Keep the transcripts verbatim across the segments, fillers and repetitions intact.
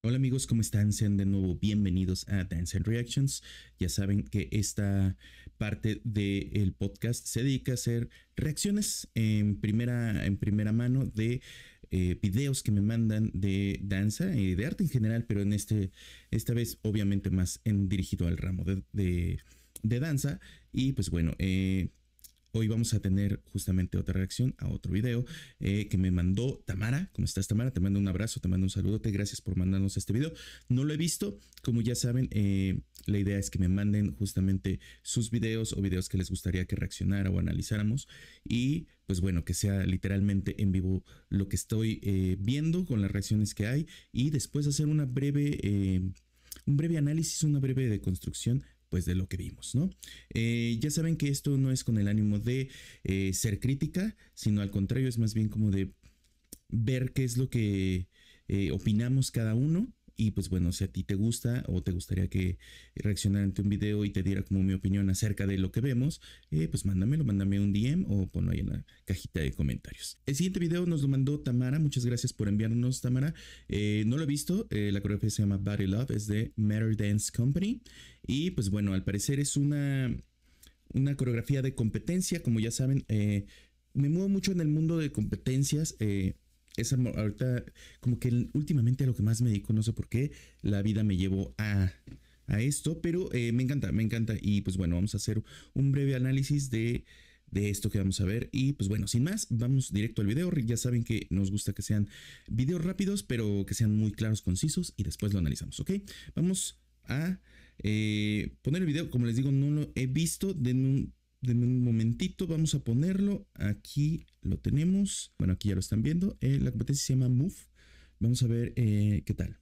Hola amigos, ¿cómo están? Sean de nuevo bienvenidos a Dance and Reactions. Ya saben que esta parte del podcast se dedica a hacer reacciones en primera, en primera mano de eh, videos que me mandan de danza y de arte en general, pero en este, esta vez obviamente más en, dirigido al ramo de, de, de danza. Y pues bueno, eh, hoy vamos a tener justamente otra reacción a otro video eh, que me mandó Tamara. ¿Cómo estás, Tamara? Te mando un abrazo, te mando un saludote. Gracias por mandarnos este video. No lo he visto. Como ya saben, eh, la idea es que me manden justamente sus videos o videos que les gustaría que reaccionara o analizáramos. Y pues bueno, que sea literalmente en vivo lo que estoy eh, viendo con las reacciones que hay. Y después hacer una breve, eh, un breve análisis, una breve deconstrucción pues de lo que vimos, ¿no? Eh, ya saben que esto no es con el ánimo de eh, ser crítica, sino al contrario, es más bien como de ver qué es lo que eh, opinamos cada uno. Y pues bueno, si a ti te gusta o te gustaría que reaccionara ante un video y te diera como mi opinión acerca de lo que vemos, eh, pues mándamelo, mándame un D M o ponlo ahí en la cajita de comentarios. El siguiente video nos lo mandó Tamara. Muchas gracias por enviarnos, Tamara. Eh, no lo he visto. Eh, la coreografía se llama Body Love, es de Matter Dance Company. Y pues bueno, al parecer es una, una coreografía de competencia. Como ya saben, eh, me muevo mucho en el mundo de competencias. Eh, Es ahorita como que últimamente a lo que más me dedico, no sé por qué, la vida me llevó a, a esto, pero eh, me encanta, me encanta. Y pues bueno, vamos a hacer un breve análisis de, de esto que vamos a ver. Y pues bueno, sin más, vamos directo al video. Ya saben que nos gusta que sean videos rápidos, pero que sean muy claros, concisos y después lo analizamos, ¿ok? Vamos a eh, poner el video. Como les digo, no lo he visto. Den un Denme un momentito, vamos a ponerlo. Aquí lo tenemos. Bueno, aquí ya lo están viendo. Eh, la competencia se llama Move. Vamos a ver eh, qué tal.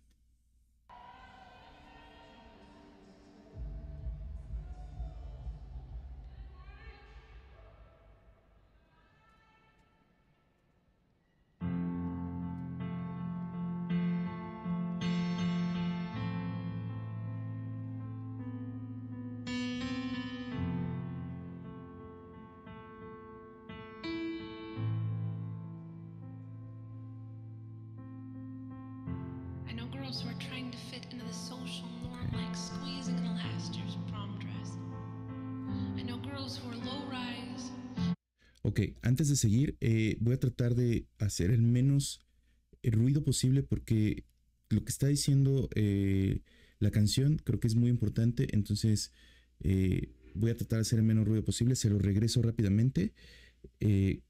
I know girls who are trying to fit into the social norm like squeezing an elaster's prom dress. I know girls who are low rise. Ok, antes de seguir, eh, voy a tratar de hacer el menos ruido posible porque lo que está diciendo eh, la canción creo que es muy importante. Entonces eh, voy a tratar de hacer el menos ruido posible. Se lo regreso rápidamente. Eh,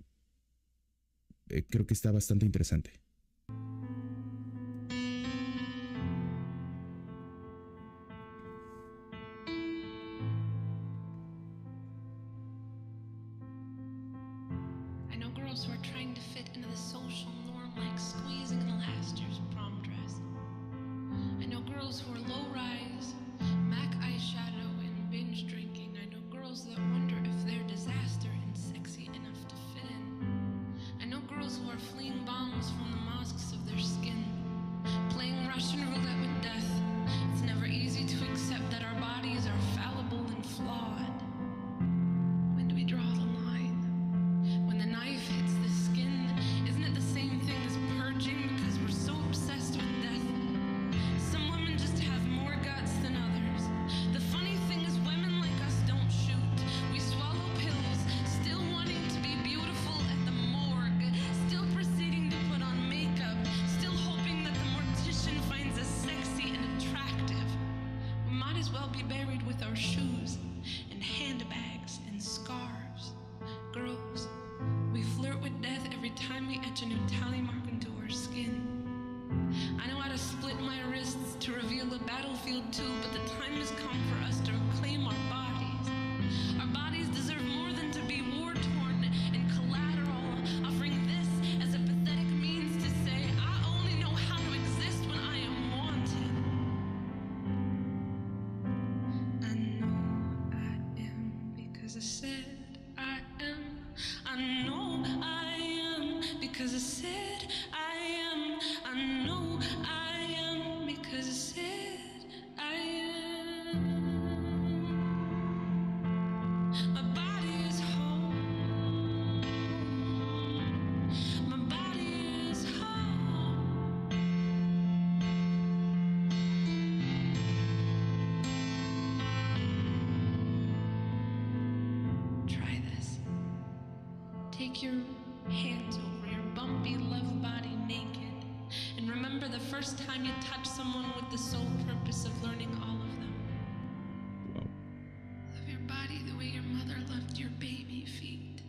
eh, creo que está bastante interesante. I know girls who are trying to fit into the social norm like squeezing an elaster's prom dress. I know girls who are low rise, MAC eyeshadow and binge drinking. I know girls that wonder if they're disaster and sexy enough to fit in. I know girls who are fleeing bombs from the mosques of their skin, playing Russian roulette with death. It's never easy to accept that our bodies are fallible and flawed. When do we draw the line? When the knife hits the skin, isn't it the same thing as purging because we're so obsessed with death? Some women just have more guts than others. The funny thing is women like us don't shoot. We swallow pills, still wanting to be beautiful at the morgue, still proceeding to put on makeup, still hoping that the mortician finds us sexy and attractive. We might as well be buried with our shoes and handbags and scarves. Girls, we flirt with death every time we etch a new tally mark into our skin. I know how to split my wrists to reveal a battlefield too, but the time has come for us to reclaim our bodies. Our bodies deserve more than to be war-torn and collateral, offering this as a pathetic means to say, I only know how to exist when I am wanted. I know I am because I said I am. I know I am because I said I am. I know I am because I said I am. My body is home. My body is home. take your hands over your bumpy love body naked and remember the first time you touched someone with the sole purpose of learning all of them. Wow. Love your body the way your mother loved your baby feet.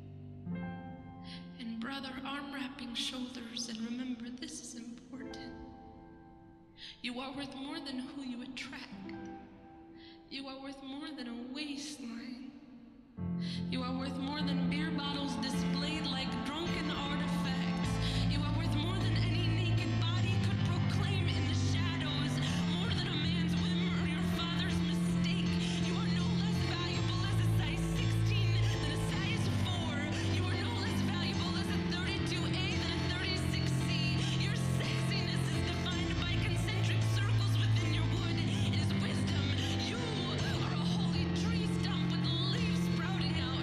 And brother, arm wrapping shoulders, and remember this is important. You are worth more than who you attract. You are worth more than a waistline. You are worth more than beer bottles displayed like drunken artifacts. You are worth more than any naked body could proclaim in the shadows. More than a man's whim or your father's mistake. You are no less valuable as a size sixteen than a size four. You are no less valuable as a thirty-two A than a thirty-six C. Your sexiness is defined by concentric circles within your wood. It is wisdom. You are a holy tree stump with leaves sprouting out.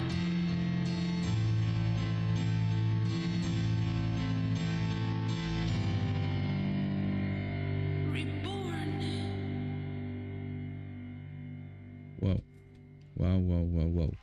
Reborn. Wow. Wow, wow, wow, wow.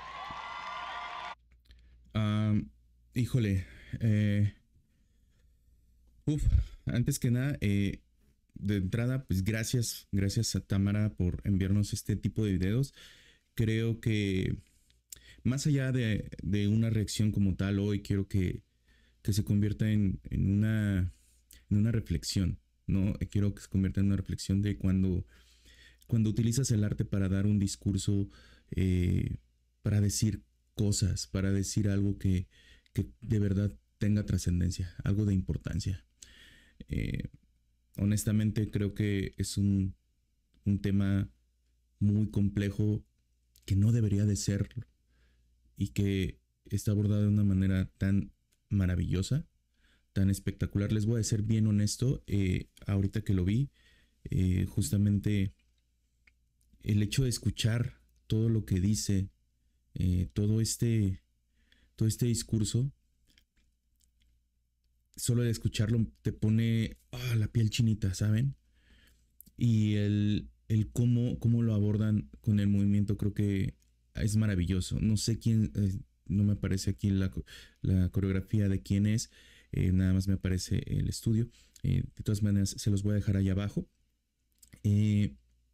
Am, híjole. Eh, uf, antes que nada, eh, de entrada, pues gracias, gracias a Tamara por enviarnos este tipo de videos. Creo que más allá de, de una reacción como tal, hoy quiero que, que se convierta en, en una, en una reflexión, ¿no? Quiero que se convierta en una reflexión de cuando, cuando utilizas el arte para dar un discurso, eh, para decir cosas, para decir algo que, que de verdad tenga trascendencia, algo de importancia. Eh, honestamente creo que es un, un tema muy complejo que no debería de ser y que está abordado de una manera tan maravillosa, tan espectacular. Les voy a ser bien honesto, eh, ahorita que lo vi, eh, justamente el hecho de escuchar todo lo que dice, eh, todo este, todo este discurso, solo de escucharlo te pone oh, la piel chinita, ¿saben? Y el, el cómo, cómo lo abordan con el movimiento creo que es maravilloso. No sé quién, eh, no me aparece aquí la, la coreografía de quién es, eh, nada más me aparece el estudio. Eh, de todas maneras, se los voy a dejar allá abajo. Eh,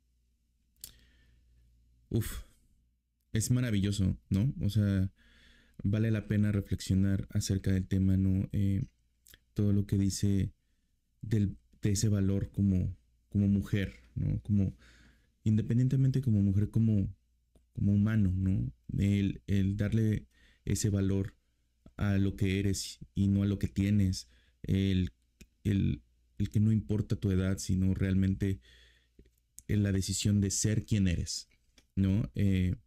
uf, es maravilloso, ¿no? O sea, vale la pena reflexionar acerca del tema, ¿no? Eh, todo lo que dice del, de ese valor como, como mujer, ¿no? Como, independientemente como mujer, como, como humano, ¿no? El, el darle ese valor a lo que eres y no a lo que tienes. El, el, el que no importa tu edad, sino realmente la decisión de ser quien eres, ¿no? Eh,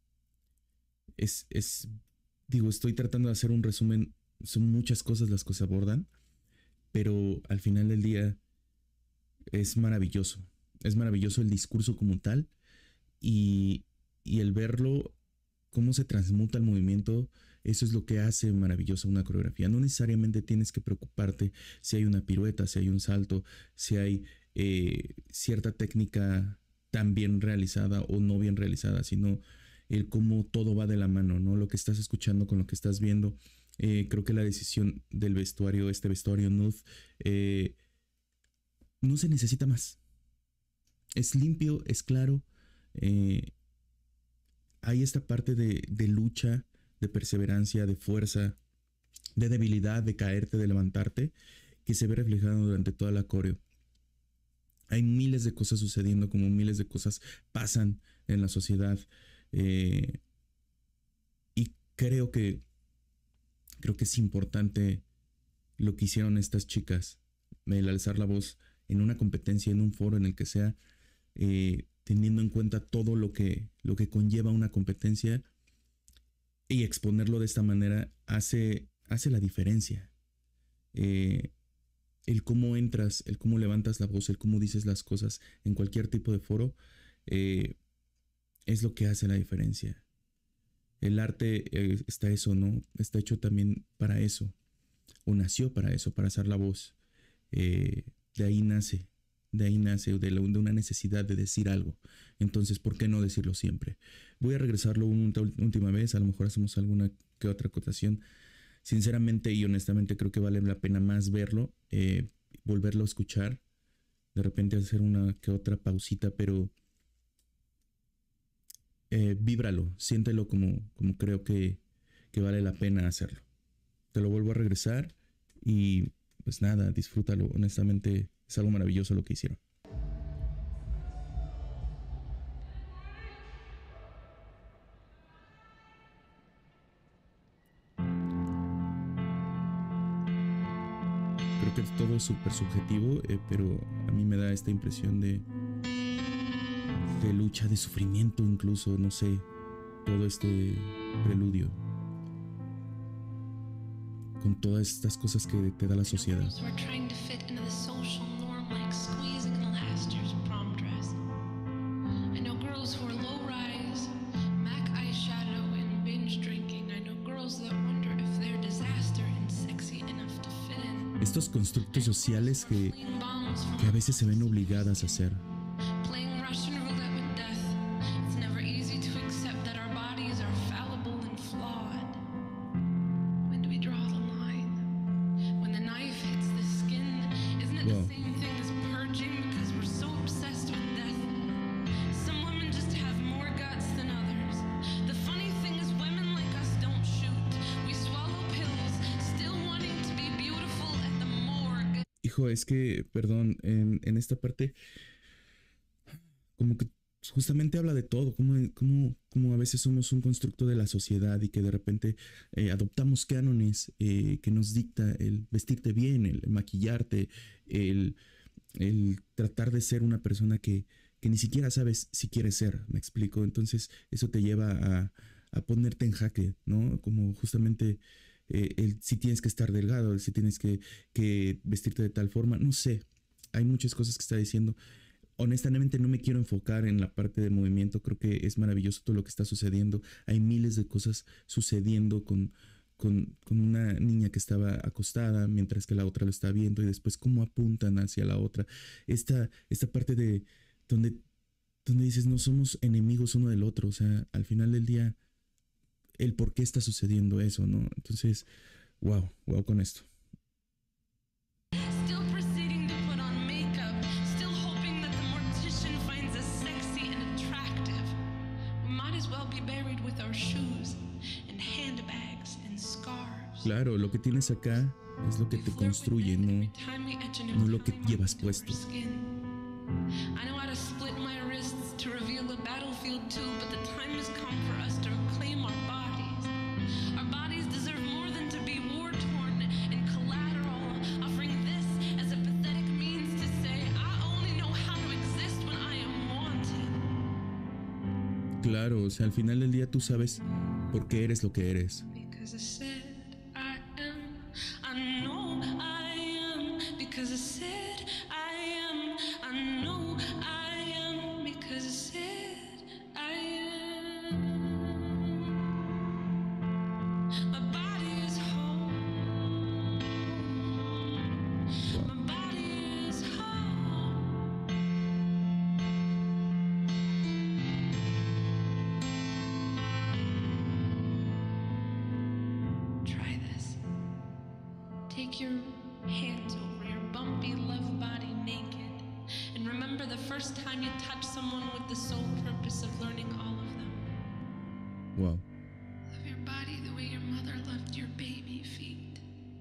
es, es, digo, estoy tratando de hacer un resumen. Son muchas cosas las que se abordan, pero al final del día es maravilloso. Es maravilloso el discurso como tal y, y el verlo, cómo se transmuta el movimiento. Eso es lo que hace maravillosa una coreografía. No necesariamente tienes que preocuparte si hay una pirueta, si hay un salto, si hay eh, cierta técnica tan bien realizada o no bien realizada, sino el cómo todo va de la mano, ¿no? Lo que estás escuchando con lo que estás viendo. Eh, creo que la decisión del vestuario, este vestuario nude, eh, no se necesita más. Es limpio, es claro. Eh, hay esta parte de, de lucha, de perseverancia, de fuerza, de debilidad, de caerte, de levantarte, que se ve reflejado durante toda la coreo. Hay miles de cosas sucediendo, como miles de cosas pasan en la sociedad. Eh, y creo que creo que es importante lo que hicieron estas chicas, el alzar la voz en una competencia, en un foro, en el que sea, eh, teniendo en cuenta todo lo que, lo que conlleva una competencia, y exponerlo de esta manera hace, hace la diferencia. Eh, el cómo entras, el cómo levantas la voz, el cómo dices las cosas en cualquier tipo de foro, eh, es lo que hace la diferencia. El arte eh, está eso, ¿no? Está hecho también para eso, o nació para eso, para alzar la voz. Eh, de ahí nace, De ahí nace, de, la, de una necesidad de decir algo. Entonces, ¿por qué no decirlo siempre? Voy a regresarlo una última vez, a lo mejor hacemos alguna que otra acotación. Sinceramente y honestamente creo que vale la pena más verlo, eh, volverlo a escuchar, de repente hacer una que otra pausita, pero eh, víbralo, siéntelo como, como creo que, que vale la pena hacerlo. Te lo vuelvo a regresar y pues nada, disfrútalo. Honestamente es algo maravilloso lo que hicieron. Creo que todo es súper subjetivo, eh, pero a mí me da esta impresión de, de lucha, de sufrimiento incluso, no sé, todo este preludio con todas estas cosas que te da la sociedad. Estos constructos sociales que, que a veces se ven obligadas a hacer. Wow. Hijo, es que, perdón, en, en esta parte, como que justamente habla de todo, como, como, como a veces somos un constructo de la sociedad y que de repente eh, adoptamos cánones eh, que nos dicta el vestirte bien, el maquillarte, el, el tratar de ser una persona que, que ni siquiera sabes si quieres ser, ¿me explico? Entonces eso te lleva a, a ponerte en jaque, ¿no? Como justamente... Eh, el, si tienes que estar delgado, el, si tienes que, que vestirte de tal forma, no sé, hay muchas cosas que está diciendo. Honestamente no me quiero enfocar en la parte del movimiento, creo que es maravilloso todo lo que está sucediendo, hay miles de cosas sucediendo con, con, con una niña que estaba acostada mientras que la otra lo está viendo y después cómo apuntan hacia la otra, esta, esta parte de donde, donde dices no somos enemigos uno del otro, o sea, al final del día el por qué está sucediendo eso, ¿no? Entonces, wow, wow con esto. Claro, lo que tienes acá es lo que te construye, no, no lo que llevas puesto. Claro, o sea, al final del día tú sabes por qué eres lo que eres. Take your hands over your bumpy love body naked and remember the first time you touched someone with the sole purpose of learning all of them. Wow. Love your body the way your mother loved your baby feet.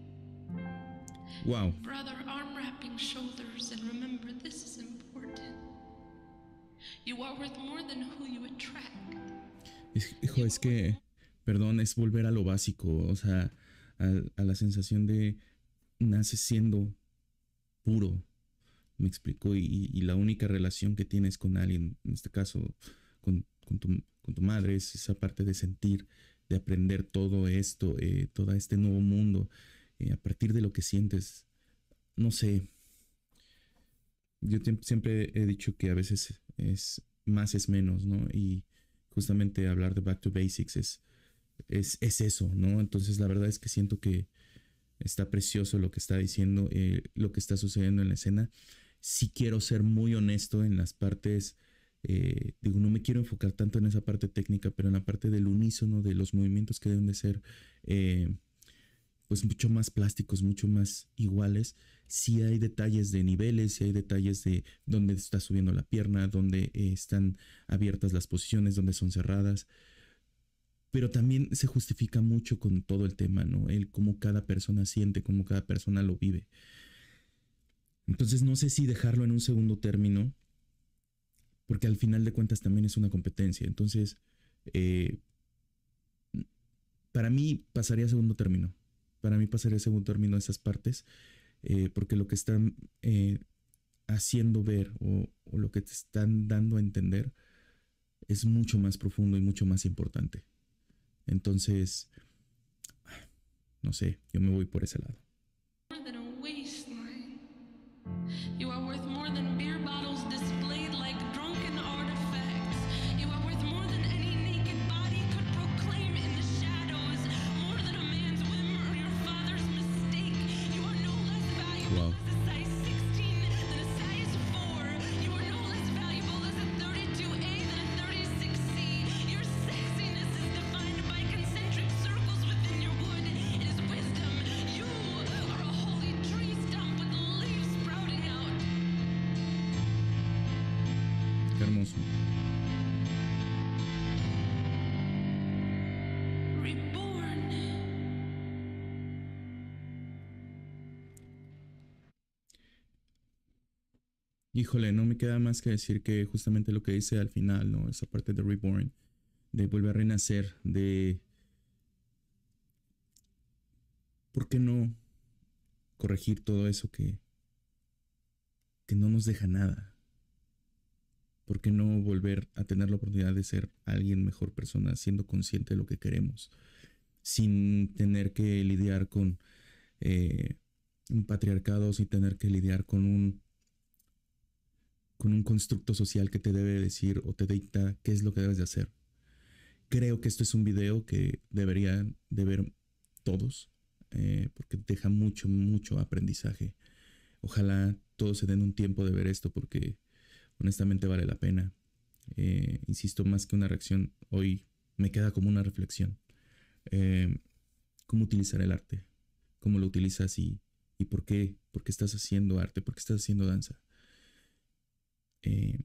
Wow. Brother, arm wrapping shoulders and remember this is important. You are worth more than who you attract. Hijo, es que, perdón, es volver a lo básico, o sea, a, a la sensación de naces siendo puro, me explico, y, y la única relación que tienes con alguien, en este caso con, con, tu, con tu madre, es esa parte de sentir, de aprender todo esto, eh, todo este nuevo mundo, eh, a partir de lo que sientes, no sé. Yo te, siempre he dicho que a veces es más es menos, ¿no? Y justamente hablar de Back to Basics es Es, es eso, ¿no? Entonces la verdad es que siento que está precioso lo que está diciendo, eh, lo que está sucediendo en la escena. sí quiero ser muy honesto en las partes, eh, digo, no me quiero enfocar tanto en esa parte técnica, pero en la parte del unísono, de los movimientos que deben de ser eh, pues mucho más plásticos, mucho más iguales. Sí hay detalles de niveles, sí hay detalles de dónde está subiendo la pierna, dónde eh, están abiertas las posiciones, dónde son cerradas. Pero también se justifica mucho con todo el tema, ¿no? El cómo cada persona siente, cómo cada persona lo vive. Entonces no sé si dejarlo en un segundo término, porque al final de cuentas también es una competencia. Entonces, eh, para mí pasaría a segundo término. Para mí pasaría a segundo término esas partes, eh, porque lo que están eh, haciendo ver o, o lo que te están dando a entender es mucho más profundo y mucho más importante. Entonces, no sé, yo me voy por ese lado. More than a waistline. You are worth more than beer bottles displayed like drunken artifacts. You are worth more than any naked body could proclaim in the shadows. More than a man's whim or your father's mistake. You are no less valuable Wow. as a size sixteen than a size four. You are no less valuable as a thirty-two A than a thirty-six C. Your sexiness is defined by concentric circles within your wood. It is wisdom. You are a holy tree stump with leaves sprouting out. Qué hermoso. Reborn. Híjole, no me queda más que decir que justamente lo que dice al final, ¿no? Esa parte de Reborn, de volver a renacer, de... ¿Por qué no corregir todo eso que, que no nos deja nada? ¿Por qué no volver a tener la oportunidad de ser alguien mejor persona, siendo consciente de lo que queremos, sin tener que lidiar con eh, un patriarcado, sin tener que lidiar con un con un constructo social que te debe decir o te dicta qué es lo que debes de hacer? Creo que esto es un video que deberían de ver todos, eh, porque deja mucho, mucho aprendizaje. Ojalá todos se den un tiempo de ver esto, porque honestamente vale la pena. Eh, insisto, más que una reacción, hoy me queda como una reflexión. Eh, ¿Cómo utilizar el arte? ¿Cómo lo utilizas y, y por qué? ¿Por qué estás haciendo arte? ¿Por qué estás haciendo danza? Eh,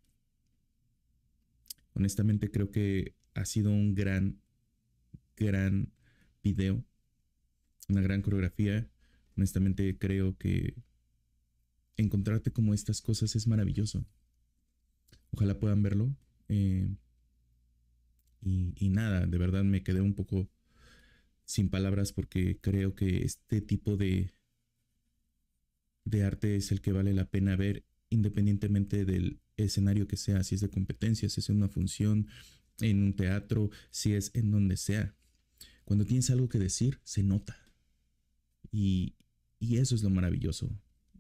honestamente creo que ha sido un gran, gran video, una gran coreografía. Honestamente creo que encontrarte como estas cosas es maravilloso. Ojalá puedan verlo. Eh, y, y nada, de verdad me quedé un poco sin palabras, porque creo que este tipo de, de arte es el que vale la pena ver, independientemente del escenario que sea, si es de competencia, si es en una función, en un teatro, si es en donde sea. Cuando tienes algo que decir, se nota. Y, y eso es lo maravilloso.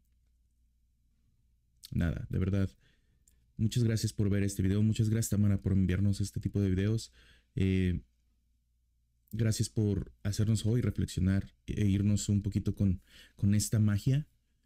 Nada, de verdad. Muchas gracias por ver este video. Muchas gracias, Tamara, por enviarnos este tipo de videos. Eh, gracias por hacernos hoy reflexionar e irnos un poquito con, con esta magia.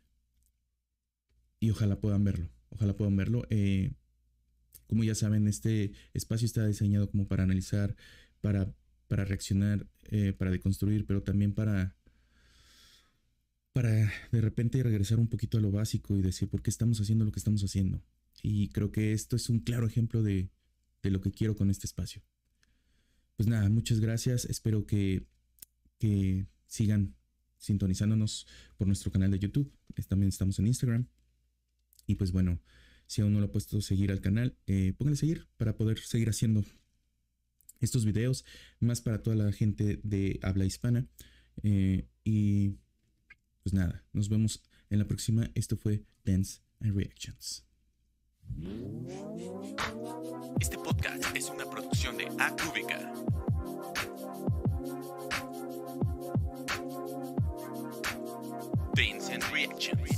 Y ojalá puedan verlo. Ojalá puedan verlo. Eh, como ya saben, este espacio está diseñado como para analizar, para, para reaccionar, eh, para deconstruir, pero también para, para de repente regresar un poquito a lo básico y decir por qué estamos haciendo lo que estamos haciendo. Y creo que esto es un claro ejemplo de, de lo que quiero con este espacio. Pues nada, muchas gracias. Espero que, que sigan sintonizándonos por nuestro canal de YouTube. También estamos en Instagram. Y pues bueno, si aún no lo ha puesto seguir al canal, eh, póngale seguir para poder seguir haciendo estos videos, más para toda la gente de habla hispana. Eh, y pues nada, nos vemos en la próxima. Esto fue Dance and Reactions. Este podcast es una producción de Acúbica. Dance and Reactions.